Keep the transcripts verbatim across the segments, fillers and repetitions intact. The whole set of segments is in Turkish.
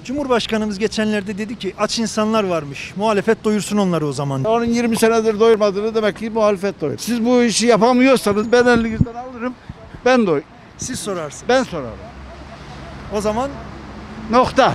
Cumhurbaşkanımız geçenlerde dedi ki aç insanlar varmış. Muhalefet doyursun onları o zaman. Onun yirmi senedir doyurmadığını demek ki muhalefet doyur. Siz bu işi yapamıyorsanız ben elinizden alırım. Ben doy. Siz sorarsınız. Ben sorarım. O zaman Nokta.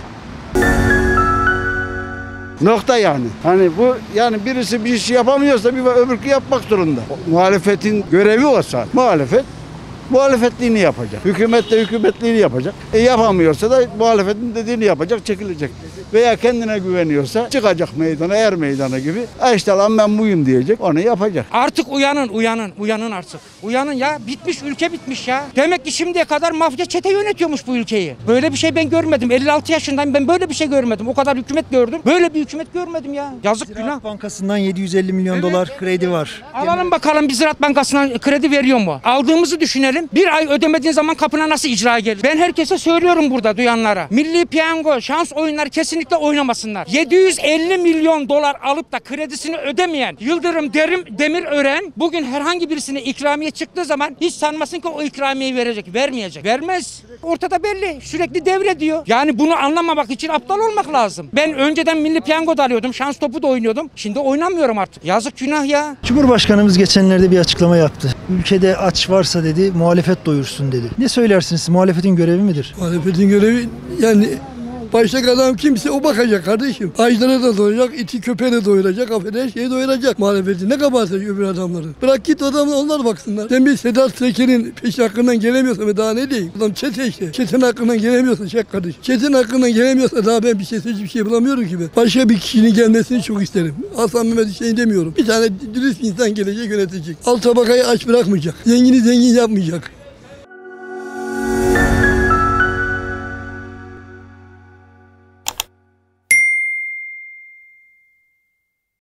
Nokta yani. Hani bu yani birisi bir şey yapamıyorsa bir öbürkü yapmak zorunda. Muhalefetin görevi o saat. Muhalefet muhalefetliğini yapacak. Hükümet de hükümetliğini yapacak. E yapamıyorsa da muhalefetin dediğini yapacak, çekilecek. Veya kendine güveniyorsa çıkacak meydana, er meydana gibi. E işte lan ben buyum diyecek, onu yapacak. Artık uyanın, uyanın, uyanın artık. Uyanın ya, bitmiş, ülke bitmiş ya. Demek ki şimdiye kadar mafya çete yönetiyormuş bu ülkeyi. Böyle bir şey ben görmedim. elli altı yaşındayım, ben böyle bir şey görmedim. O kadar hükümet gördüm. Böyle bir hükümet görmedim ya. Yazık, günah. Ziraat Bankası'ndan yedi yüz elli milyon Evet, dolar evet, kredi evet. var. Alalım bakalım bir Ziraat Bankası'ndan kredi veriyor mu? Aldığımızı düşünelim. Bir ay ödemediğin zaman kapına nasıl icra gelir? Ben herkese söylüyorum burada duyanlara. Milli piyango, şans oyunları kesinlikle oynamasınlar. yedi yüz elli milyon dolar alıp da kredisini ödemeyen Yıldırım Derim Demirören bugün herhangi birisine ikramiye çıktığı zaman hiç sanmasın ki o ikramiyeyi verecek. Vermeyecek. Vermez. Ortada belli. Sürekli devrediyor. Yani bunu anlamamak için aptal olmak lazım. Ben önceden milli piyango da alıyordum. Şans topu da oynuyordum. Şimdi oynamıyorum artık. Yazık, günah ya. Cumhurbaşkanımız geçenlerde bir açıklama yaptı. Ülkede aç varsa dedi muhalefet doyursun dedi. Ne söylersiniz? Muhalefetin görevi midir? Muhalefetin görevi yani baştaki adam kimse o bakacak kardeşim. Ağaçlara da doyuracak, iti köpeğe de doyuracak, affeder şeyi doyuracak muhalefetin. Ne kabahati öbür adamların. Bırak git adamlar onlar baksınlar. Sen bir Sedat Peker'in peşi hakkından gelemiyorsa ve daha ne diyeyim? Adam çete işte. Çetin hakkından gelemiyorsa çek kardeşim. Çetin hakkından gelemiyorsa daha ben bir şey seçip bir şey bulamıyorum ki ben. Başka bir kişinin gelmesini çok isterim. Hasan Mehmet Hüseyin demiyorum. Bir tane dürüst insan gelecek, yönetecek. Alt tabakayı aç bırakmayacak. Zengini zengin yapmayacak.